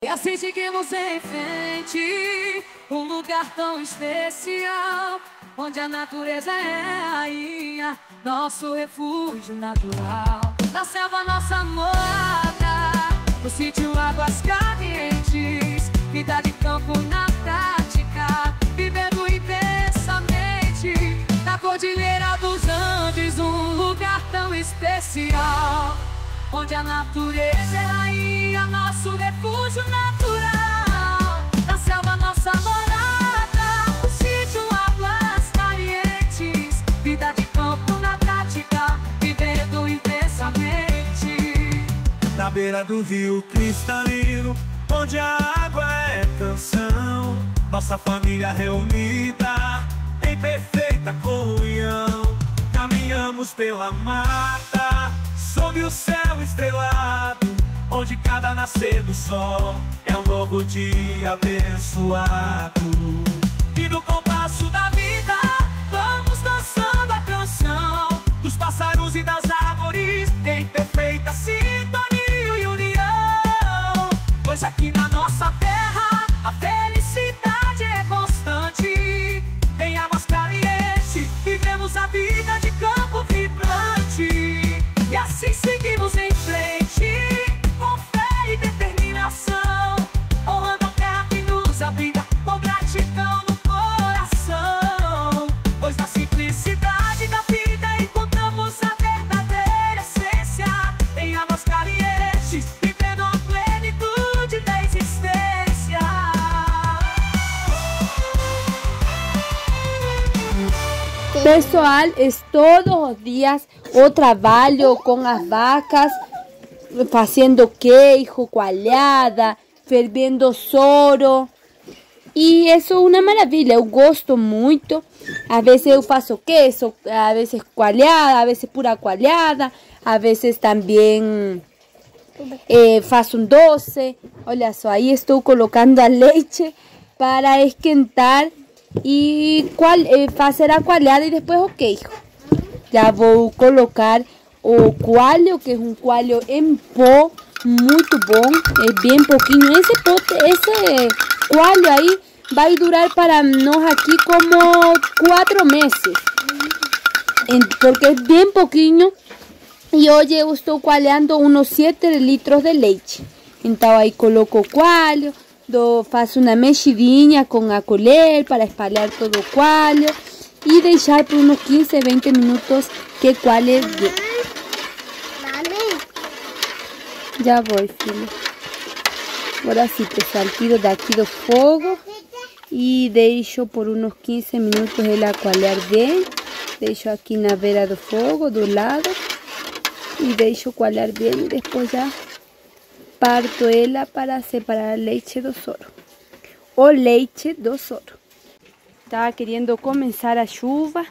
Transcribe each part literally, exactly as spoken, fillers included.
E assim seguimos em frente, um lugar tão especial, onde a natureza é a rainha, nosso refúgio natural. Na selva nossa morada, no sítio águas calientes, vida de campo na prática, vivendo intensamente. Na cordilheira dos Andes, um lugar tão especial, onde a natureza é rainha, nosso refúgio natural. Na selva nossa morada, no sítio águas calientes, vida de campo na prática, vivendo intensamente. Na beira do rio cristalino, onde a água é canção, nossa família reunida em perfeita comunhão. Caminhamos pela mata, sob o céu estrelado, onde cada nascer do sol é um novo dia abençoado. E no compasso da vida vamos dançando a canção dos pássaros e das árvores em perfeita sintonia e união. Pois aqui na nossa terra a felicidade é constante. Em águas calientes vivemos a vida de campo vibrante. E assim seguimos em frente, com fé e determinação, honrando a terra que nos abriga, com gratidão no coração. Pois na simplicidade da vida encontramos a verdadeira essência. Em águas calientes, vivendo a plenitude da existência. Pessoal, es todos os dias o trabalho com as vacas, fazendo queijo, coalhada, fervendo soro. E isso é uma maravilha, eu gosto muito. Às vezes eu faço queijo, às vezes coalhada, às vezes pura coalhada, às vezes também eh, faço um doce. Olha só, aí estou colocando a leite para esquentar e qual, eh, fazer a coalhada e depois o queijo. Já vou colocar o coalho, que é um coalho em pó, muito bom, é bem pouquinho. Esse pote, esse coalho aí vai durar para nós aqui como quatro meses, porque é bem pouquinho. E hoje eu estou coalhando uns sete litros de leite. Então aí coloco o coalho, do, faço uma mexidinha com a colher para espalhar todo o coalho y deixar por unos quince, veinte minutos que coalhe bien. Ya voy, filho. Agora sim, pessoal, tiro daqui do fogo e deixo por uns quinze minutos ela coalhar bem. Deixo aqui na beira do fogo, do lado, e deixo coalhar bem e depois já parto ela para separar leite do soro. O leite do soro. Estava querendo começar a chuva,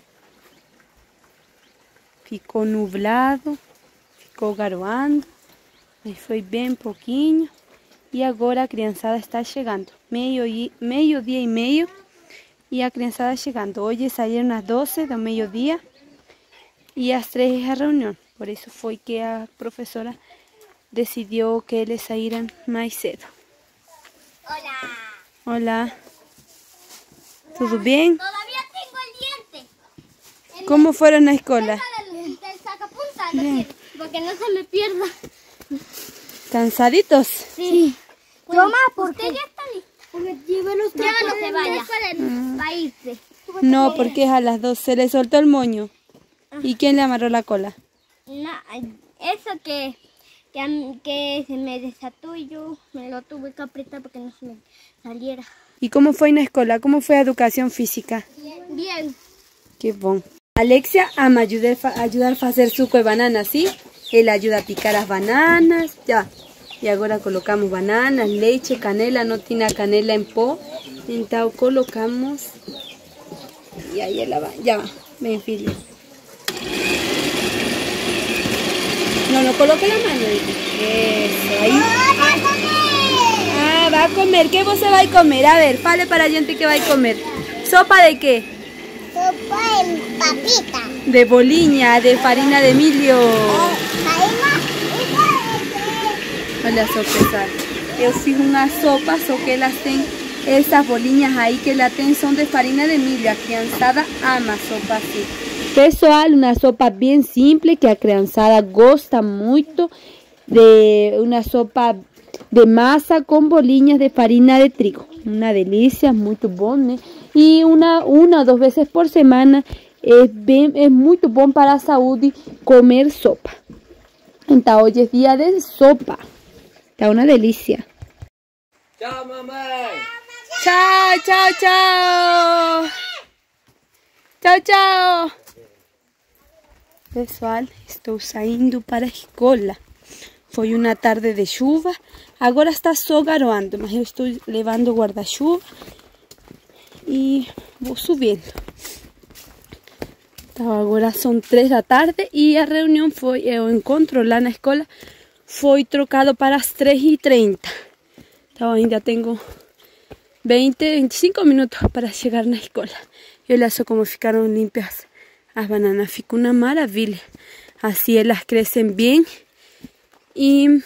ficou nublado, ficou garoando, mas foi bem pouquinho. E agora a criançada está chegando, meio, meio dia e meio, e a criançada chegando. Hoje saíram às doze do meio-dia e às três é a reunião. Por isso foi que a professora decidiu que eles saíram mais cedo. Olá! Olá! ¿Tudo bem? Todavía tengo el diente. ¿Cómo fueron a la escuela? Del, del sacapuntas, decir, porque no se me pierda. ¿Cansaditos? Sí. Pues, Toma, ¿por qué ya está listo? Porque lleva los tres. Ya no se vaya. Ah. Para irse. No, porque es a las dos. Se le soltó el moño. ¿Y quién le amarró la cola? No, eso que, que, que se me desató y yo me lo tuve que apretar para que no se me saliera. ¿Y cómo fue en la escuela? ¿Cómo fue educación física? Bien. Qué bon. Alexia ama ayudar, ayudar a hacer suco de banana, ¿sí? Él ayuda a picar las bananas, ya. Y ahora colocamos bananas, leche, canela, no tiene canela en po. Entonces colocamos. Y ahí ella va, ya va, ven, filho. No, no coloque la mano. Eso, ahí. Ah, va a comer. ¿Qué vos se va a comer? A ver, fale para la gente que va a comer. ¿Sopa de qué? Sopa de papita. De boliña, de farina de milio. Hola, sorpresa. eu fiz uma sopa, só que elas têm essas bolinhas aí que elas têm são de farinha de milho. A criançada ama sopa assim. Pessoal, uma sopa bem simples que a criançada gosta muito, de uma sopa de massa com bolinhas de farinha de trigo. Uma delícia, muito bom, né? E uma, uma ou duas vezes por semana é, bem, é muito bom para a saúde comer sopa. Então hoje é dia de sopa. Tá uma delícia. Tchau, mamãe. Tchau, tchau, tchau. Tchau, tchau. Pessoal, estou saindo para a escola. Foi uma tarde de chuva. Agora está só garoando, mas eu estou levando guarda-chuva e vou subindo. Então, agora são três da tarde e a reunião foi, o encontro lá na escola foi trocado para as três e trinta. Então ainda tenho vinte, vinte e cinco minutos para chegar na escola. E olha só como ficaram limpas as bananas. Ficou uma maravilha. Assim elas crescem bem e,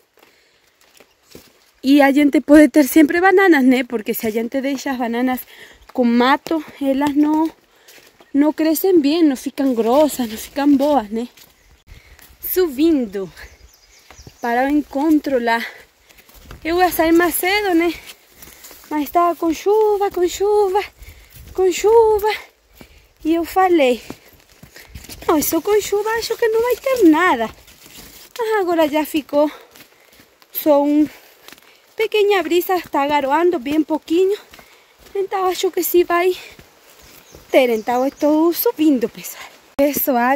e a gente pode ter sempre bananas, né? Porque se a gente deixa as bananas com mato, elas não, não crescem bem, não ficam grossas, não ficam boas, né? Subindo para o encontro lá. Eu ia sair mais cedo, né? Mas estava com chuva, com chuva, com chuva. E eu falei, não, isso com chuva acho que não vai ter nada. Mas agora já ficou só um pequena brisa, está garoando bem pouquinho. Então acho que sim vai ter. Então estou subindo, pessoal. Pessoal,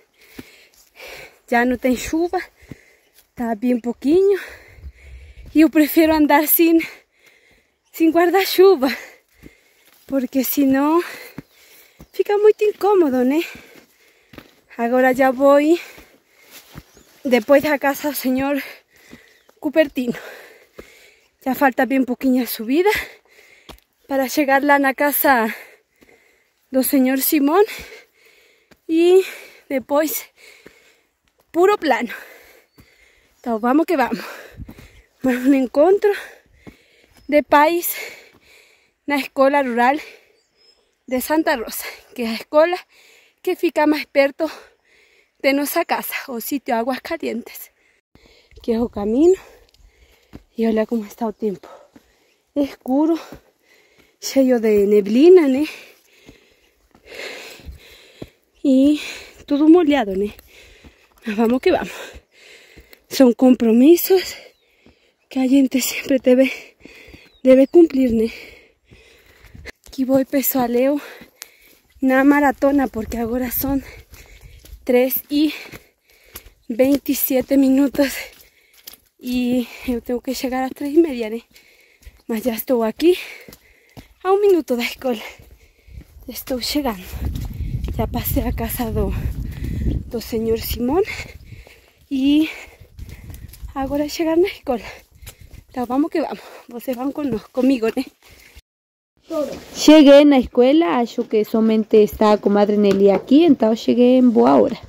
já não tem chuva, está bem pouquinho. E eu prefiro andar sem, sem guarda-chuva, porque senão fica muito incômodo, né? Agora já vou depois da casa do senhor Cupertino. Já falta bem pouquinha subida para chegar lá na casa do senhor Simão e depois puro plano. Então vamos que vamos. Mais um encontro de pais na escola rural de Santa Rosa, que é a escola que fica mais perto de nossa casa, o sítio Aguas Calientes, que é o caminho. E olha como está o tempo, escuro, cheio de neblina, né? E tudo molhado, né? Mas vamos que vamos. São compromissos que a gente sempre deve, deve cumprir, né? Aqui vou, pessoal, eu na maratona, porque agora são três e vinte e sete minutos e eu tenho que chegar às três e meia, né? Mas já estou aqui a um minuto da escola. Estou chegando. Já passei a casa do, do senhor Simão e agora é chegar na escola. Então vamos que vamos. Vocês vão conosco, comigo, né? Cheguei na escola, acho que somente está a comadre Nelly aqui, então cheguei em boa hora.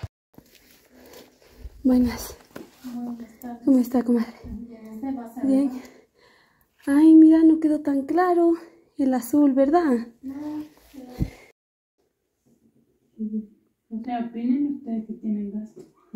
Buenas. ¿Cómo está, comadre? Bien. Ay, mira, no quedó tan claro el azul, ¿verdad? ¿Qué opinen ustedes que tienen gas?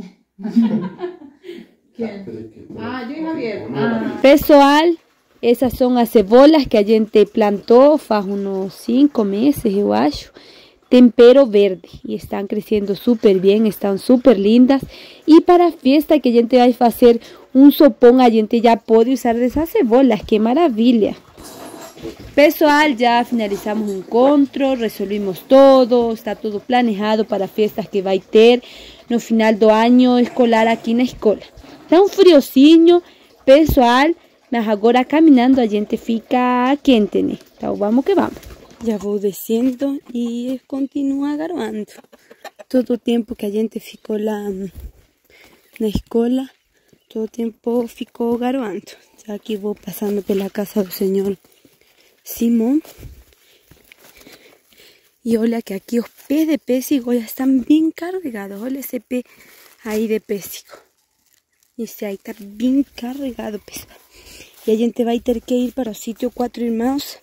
¿Quién? Ah, yo y Javier. Ah. Pessoal, essas são as cebolas que a gente plantou faz uns cinco meses, eu acho. Tempero verde e estão crescendo super bem, estão super lindas. E para a festa que a gente vai fazer um sopão, a gente já pode usar dessas cebolas, que maravilha. Pessoal, já finalizamos o encontro, resolvimos tudo, está tudo planejado para festas que vai ter no final do ano escolar aqui na escola. Está um friozinho, pessoal, mas agora caminhando a gente fica quente, né? Então vamos que vamos. Já vou descendo e continua garoando. Todo o tempo que a gente ficou lá na escola, todo o tempo ficou garoando. Já aqui vou passando pela casa do senhor Simão. E olha que aqui os pés de pêssego já estão bem carregados. Olha esse pé aí de pêssego. Esse aí está bem carregado, pessoal. y a gente va a tener que ir para el sitio Cuatro Irmãos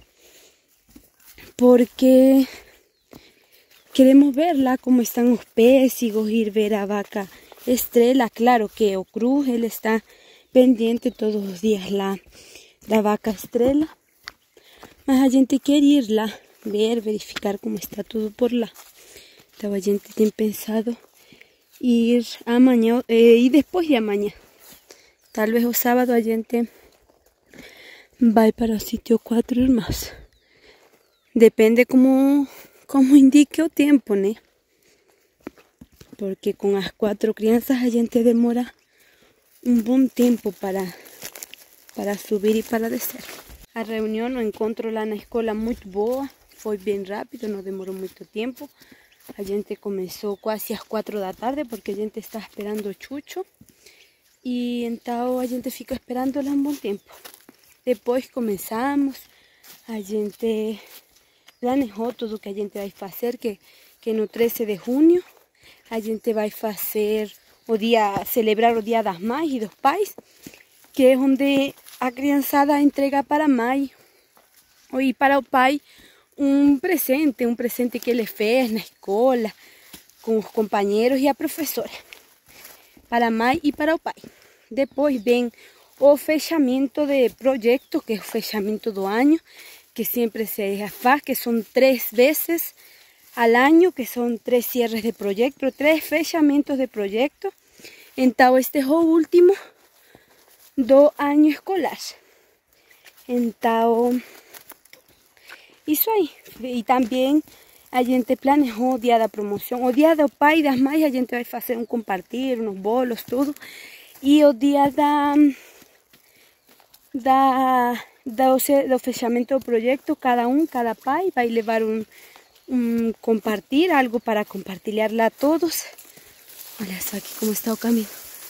porque queremos verla, cómo están los péssigos, ir ver a vaca Estrela. Claro que o Cruz, él está pendiente todos los días la, la vaca Estrela. Mas a gente quiere irla, ver, verificar cómo está todo por lá. Então a gente tem pensado ir amanhã eh, e depois de amanhã. Tal vez o sábado a gente vai para o sítio Quatro Irmãos. Depende como, como indique o tempo, né? Porque com as quatro crianças a gente demora um bom tempo para, para subir e para descer. A reunião, o encontro lá na escola muito boa, foi bem rápido, não demorou muito tempo. A gente começou quase às quatro da tarde porque a gente está esperando o Chucho. E então a gente fica esperando lá um bom tempo. Depois começamos, a gente planejou tudo que a gente vai fazer, que, que no treze de junho a gente vai fazer o dia, celebrar o Dia das Mães e dos Pais, que é onde a criançada entrega para a mãe e para o pai um presente, um presente que ele fez na escola, com os companheiros e a professora, para a mãe e para o pai. Depois vem o fechamento de projeto, que é o fechamento do ano, que sempre se faz, que são três vezes al año, que são três cierres de projeto, três fechamentos de projeto. Então este é o último do ano escolar. Então, isso aí. E também a gente planejou o dia da promoção. O dia do pai e das mães a gente vai fazer um compartir, uns bolos, tudo. E o dia da, da, do, do fechamento do projeto, cada um, cada pai vai levar um, um compartir, algo para compartilhar lá a todos. Olha só aqui como está o caminho.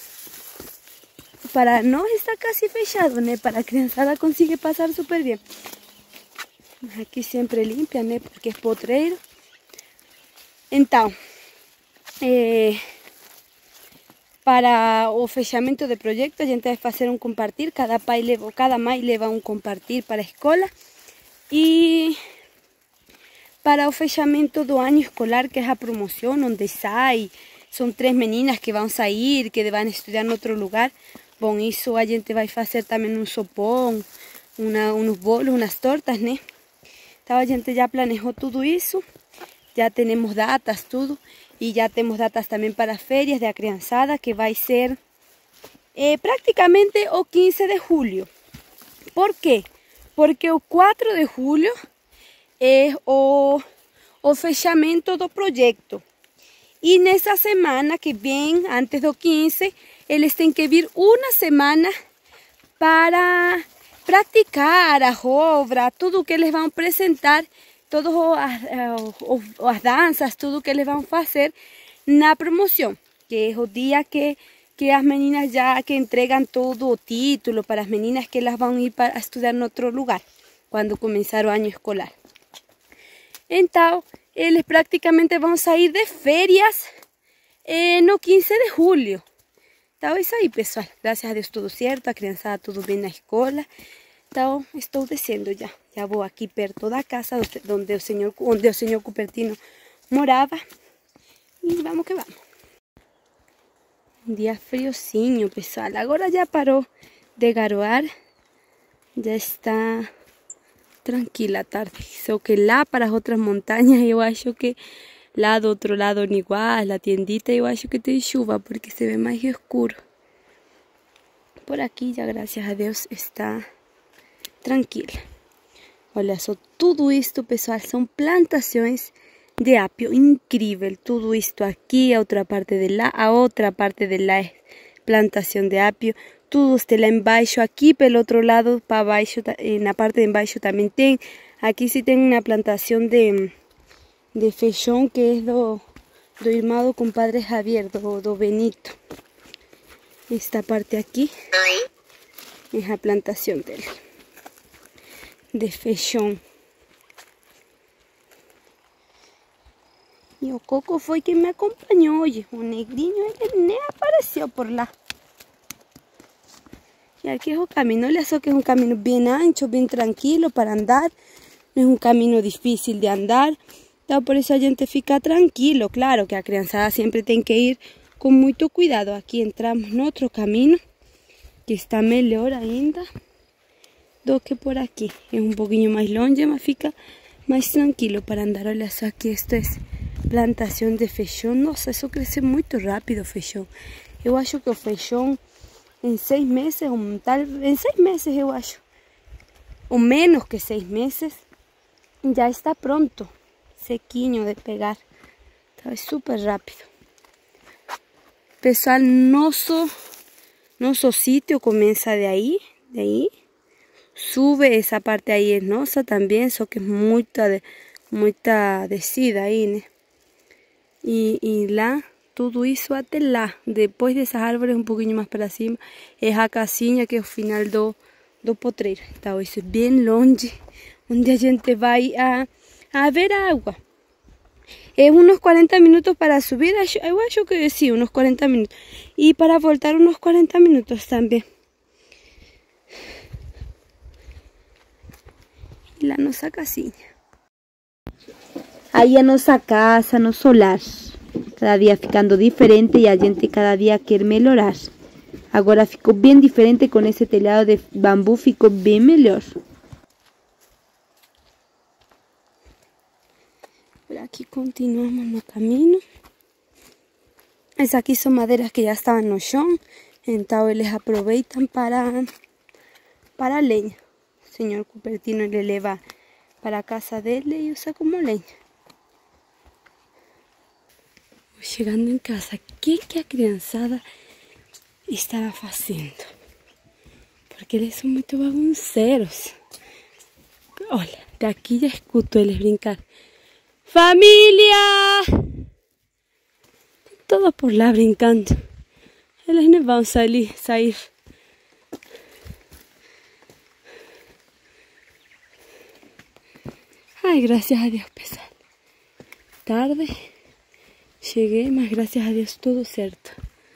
Para nós está quase fechado, né? Para a criançada conseguir passar super bem. Aqui sempre limpa, né? Porque é potreiro. Então, eh, para o fechamento de projeto, a gente vai fazer um compartir. Cada pai leva, cada mãe leva um compartir para a escola. E para o fechamento do ano escolar, que é a promoção, onde sai, são três meninas que vão sair, que vão estudar em outro lugar. Bom, isso a gente vai fazer também um sopão, uma, uns bolos, umas tortas, né? Então a gente já planejou tudo isso, já temos datas, tudo, e já temos datas também para as férias da criançada, que vai ser eh, praticamente o quinze de julho. Por quê? Porque o quatro de julho é o, o fechamento do projeto. E nessa semana que vem, antes do quinze, eles têm que vir uma semana para praticar a obra, tudo que eles vão apresentar, todas as, as danças, tudo que eles vão fazer na promoção, que é o dia que, que as meninas já que entregam todo o título para as meninas que elas vão ir para estudar em outro lugar, quando começar o ano escolar. Então, eles praticamente vão sair de férias eh, no quinze de julho. Então é isso aí, pessoal. Graças a Deus tudo certo, a criançada tudo bem na escola. Então estou descendo já. Já vou aqui perto da casa onde o senhor, onde o senhor Cupertino morava. E vamos que vamos. Um dia friozinho, pessoal. Agora já parou de garoar. Já está tranquila a tarde. Só que lá para as outras montanhas eu acho que lá do outro lado, igual, a tiendita, eu acho que tem chuva, porque se vê mais escuro. Por aqui, já graças a Deus, está tranquila. Olha só, tudo isto, pessoal, são plantações de apio. Incrível, tudo isto aqui, a outra parte de lá, a outra parte de lá é plantação de apio. Tudo está lá embaixo, aqui pelo outro lado, para baixo, na parte de embaixo também tem. Aqui sim tem uma plantação de... de feijão, que é do, do irmão do compadre Javier, do, do Benito. Esta parte aqui é a plantação dele, de feijão. E o Coco foi quem me acompanhou hoje. O negrinho, ele nem apareceu por lá. Y aquí es un camino, le hace que es un camino bien ancho, bien tranquilo para andar. No es un camino difícil de andar. Então, por eso a gente fica tranquilo. Claro que a criançada siempre tiene que ir con mucho cuidado. Aquí entramos en otro camino que está mejor ainda do que por aquí. Es un poquito más longe, mas fica más tranquilo para andar. Olha só que esto es plantación de feijão. Nossa, eso crece muy rápido, feijão. Eu acho que o feijão en seis meses, o tal, en seis meses eu acho, o menos que seis meses, ya está pronto, sequinho de pegar. Então é super rápido. Pessoal, nosso, nosso sitio comienza de ahí, de ahí. Sube, esa parte ahí es nosa también, só que es muita, de, muita descida aí, né? E, e lá, tudo isso até lá. Depois dessas árvores, um pouquinho mais para cima, é a casinha que é o final do, do potreiro. Então, isso é bem longe, onde a gente vai a, a ver água. É uns quarenta minutos para subir, eu acho que sim, uns quarenta minutos. E para voltar, uns quarenta minutos também. E lá nossa casinha. Aí a nossa casa, nosso lar. Cada día ficando diferente y a gente cada día quer melhorar. Agora ficou bem diferente com esse telhado de bambu, ficou bem melhor. Por aqui continuamos no caminho. Essas aqui são madeiras que já estavam no chão, então eles aproveitam para, para lenha. O senhor Cupertino ele leva para a casa dele e usa como lenha. Chegando em casa, o que, que a criançada estava fazendo? Porque eles são muito bagunceiros. Olha, daqui já escuto eles brincar. ¡Familia! Todos por lá brincando. Eles não vão sair. sair. Ai, graças a Deus, pessoal. Tarde. Cheguei, mas graças a Deus tudo certo.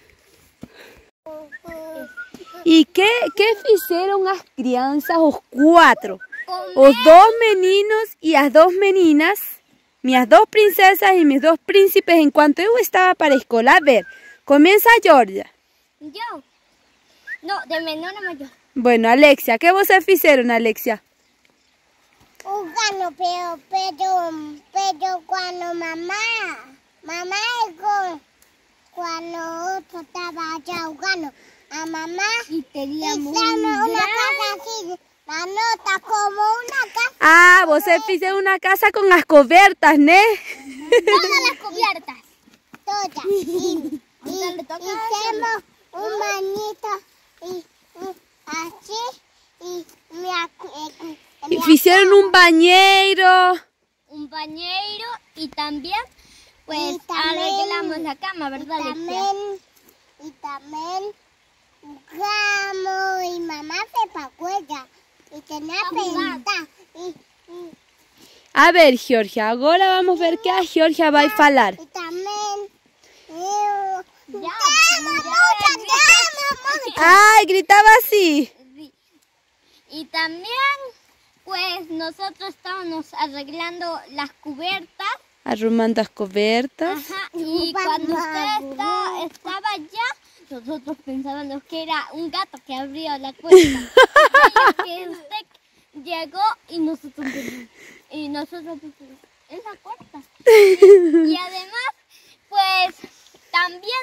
E que, que fizeram as crianças, os quatro? Os dois meninos e as duas meninas, minhas duas princesas e meus dois príncipes, enquanto eu estava para a escola. A ver, começa a Georgia. Eu? Não, de menor a maior. Bueno, Alexia, que vocês fizeram, Alexia? Jugando, pero, pero, pero cuando mamá... Mamá con, cuando otro estaba allá jugando, a mamá y teníamos una casa así, la nota como una casa. Ah, vocês fizeram uma casa com as cobertas, né? Todas las cubiertas. Todas. Y, y hicimos un manito y, y así y me, eh, E fizeram um banheiro. Un bañero y también... Pues Y también- arreglamos la cama, ¿verdad, y Alexia? también, y también jugamos y mamá se pagó ella y tenía A jugar. pinta y, y, A ver, Georgia, agora vamos ver que a Georgia vai falar. y también yo, Ya, te amo ya, mucho, te amo mucho. Ai, gritava assim. Sí. Y también, pues nosotros estábamos arreglando las cubiertas. Arrumando as cobertas. Ajá. Y cuando usted está- estaba allá, nosotros pensábamos que era un gato que abrió la puerta. Y que usted llegó y nosotros y nosotros es la puerta. Y además, pues también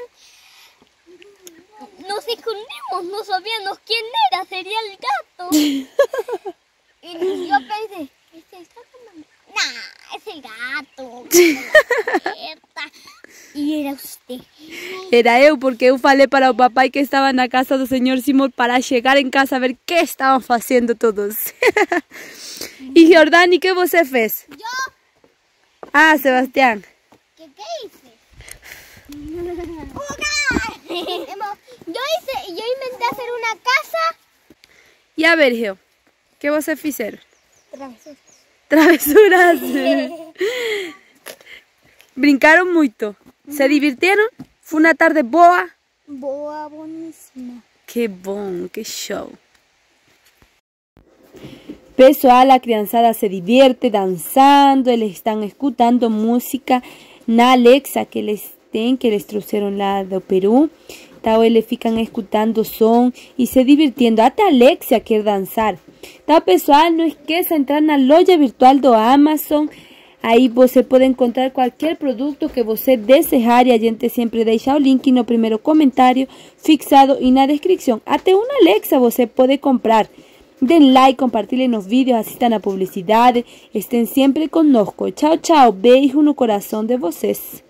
nos escondimos, no sabíamos quién era, sería el gato. Y yo pensé, ¿este está tomando? Nah, es el gato. Y era usted. Era eu, porque eu falei para o papai que estava na casa do senhor Simón para chegar em casa a ver que estavam fazendo todos. E Jordani, que você fez? Yo, Ah, Sebastián. ¿qué, qué hice? Jugar. Yo hice, yo inventé hacer una casa. E a ver, Geo, que você fizeram? Travesuras. Travesuras. Brincaram muito. Se divirtieron? Foi uma tarde boa? Boa, buenísima. Que bom, que show. Pessoal, a criançada se divierte dançando, eles estão escutando música na Alexa que eles têm, que eles trouxeram lá do Peru. Então eles ficam escutando som e se divertindo. Até a Alexia quer dançar. Então, pessoal, não esqueça de entrar na loja virtual do Amazon. Aí você pode encontrar qualquer produto que você desejar e a gente sempre deixa o link no primeiro comentário fixado e na descrição. Até uma Alexa você pode comprar. Den like, compartilhem os vídeos, assistam a publicidade. Estén sempre conosco. Tchau, tchau. Beijo no coração de vocês.